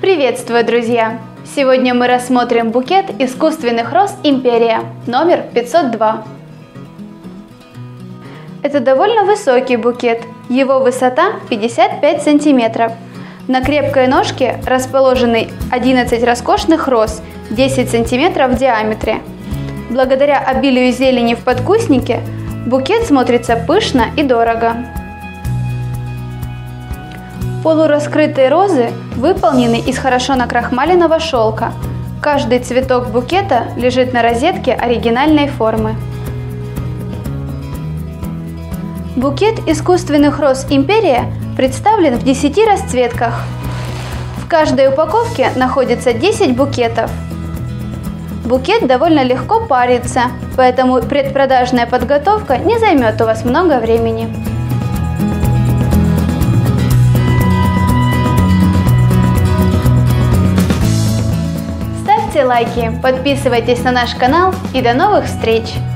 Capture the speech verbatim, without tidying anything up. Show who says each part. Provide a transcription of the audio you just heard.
Speaker 1: Приветствую, друзья! Сегодня мы рассмотрим букет искусственных роз «Империя» номер пятьсот два. Это довольно высокий букет, его высота пятьдесят пять сантиметров. На крепкой ножке расположены одиннадцать роскошных роз, десять сантиметров в диаметре. Благодаря обилию зелени в подкуснике букет смотрится пышно и дорого. Полураскрытые розы выполнены из хорошо накрахмаленного шелка. Каждый цветок букета лежит на розетке оригинальной формы. Букет искусственных роз «Империя» представлен в десяти расцветках. В каждой упаковке находится десять букетов. Букет довольно легко парится, поэтому предпродажная подготовка не займет у вас много времени. Ставьте лайки, подписывайтесь на наш канал и до новых встреч!